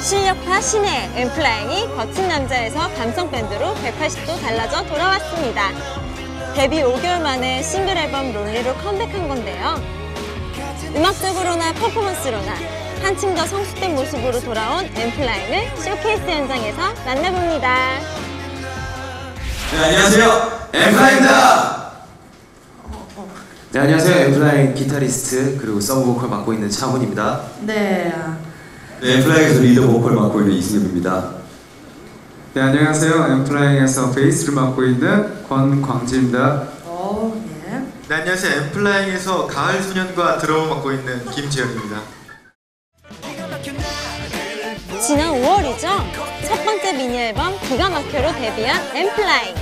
실력파 신의 엠플라잉이 거친 남자에서 감성 밴드로 180도 달라져 돌아왔습니다. 데뷔 5개월 만에 싱글 앨범 론리로 컴백한 건데요. 음악적으로나 퍼포먼스로나 한층 더 성숙된 모습으로 돌아온 엠플라잉을 쇼케이스 현장에서 만나봅니다. 네, 안녕하세요. 엠플라잉입니다. 네, 안녕하세요. 엠플라잉 기타리스트 그리고 서브 보컬 맡고 있는 차훈입니다. 네, 엠플라잉에서 리더 보컬 맡고 있는 이승엽입니다. 네, 안녕하세요. 엠플라잉에서 베이스를 맡고 있는 권광지입니다. 네, 안녕하세요. 엠플라잉에서 가을 소년과 드럼을 맡고 있는 김재현입니다. 지난 5월이죠. 첫 번째 미니 앨범 기가 막혀로 데뷔한 엠플라잉.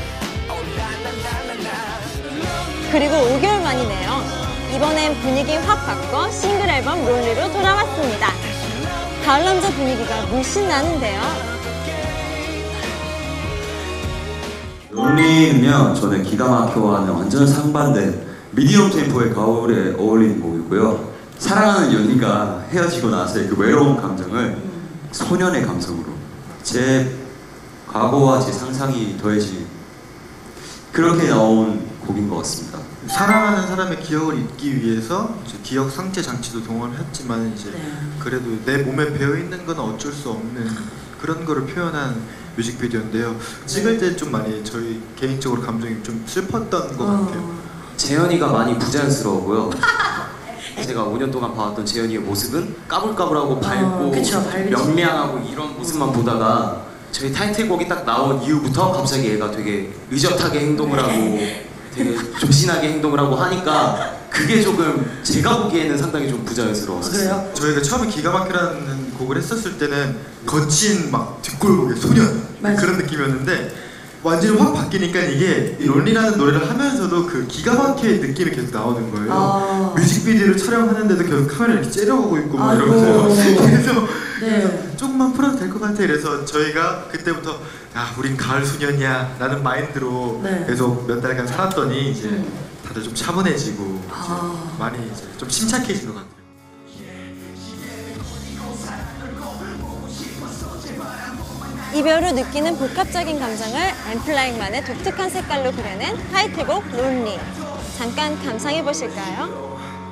그리고 5개월 만이네요. 이번엔 분위기 확 바꿔 싱글 앨범 론리로 돌아왔습니다. 가을 남자 분위기가 물씬 나는데요. 론리는요, 저는 기가 막혀와는 완전 상반된 미디엄 템포의 가을에 어울리는 곡이고요. 사랑하는 연인과 헤어지고 나서의 그 외로운 감정을 소년의 감성으로 제 과거와 제 상상이 더해진 그렇게 나온 곡인 것 같습니다. 사랑하는 사람의 기억을 잊기 위해서 이제 기억 상태 장치도 동원을 했지만 이제 그래도 내 몸에 배어 있는 건 어쩔 수 없는 그런 거를 표현한 뮤직비디오인데요. 찍을 때 좀 많이 저희 개인적으로 감정이 좀 슬펐던 것 같아요. 재현이가 많이 부자연스러우고요. 제가 5년 동안 봐왔던 재현이의 모습은 까불까불하고 밝고 명량하고 이런 모습만 보다가 저희 타이틀곡이 딱 나온 이후부터 갑자기 얘가 되게 의젓하게 행동을 하고 되게 조신하게 행동을 하고 하니까 그게 조금 제가 보기에는 상당히 좀 부자연스러웠어요. 저희가 처음에 기가 막히라는 곡을 했었을 때는 거친 막 뒷골목의 소년 그런 느낌이었는데 완전히 확 바뀌니까 이게 론리라는 노래를 하면서도 그 기가 막히의 느낌이 계속 나오는 거예요. 뮤직비디오를 촬영하는데도 계속 카메라를 이렇게 째려보고 있고 막 이러면서 그래서 조금만 풀어도 될 것 같아. 그래서 저희가 그때부터 야, 우린 가을 소년이야 라는 마인드로 계속 몇 달간 살았더니 이제 다들 좀 차분해지고 이제 많이 이제 좀 침착해진 것 같아요. 이별을 느끼는 복합적인 감정을 엠플라잉만의 독특한 색깔로 그려낸 타이틀곡 론리. 잠깐 감상해 보실까요?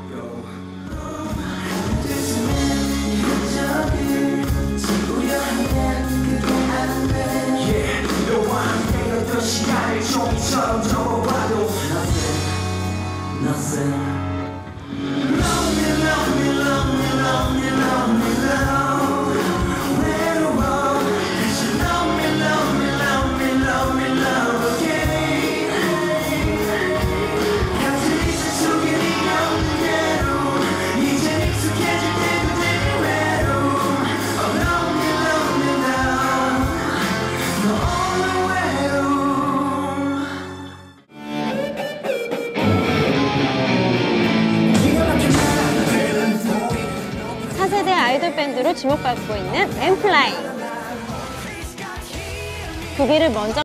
차세대 아이돌 밴드로 주목받고 있는 엠플라잉. 9개를 먼저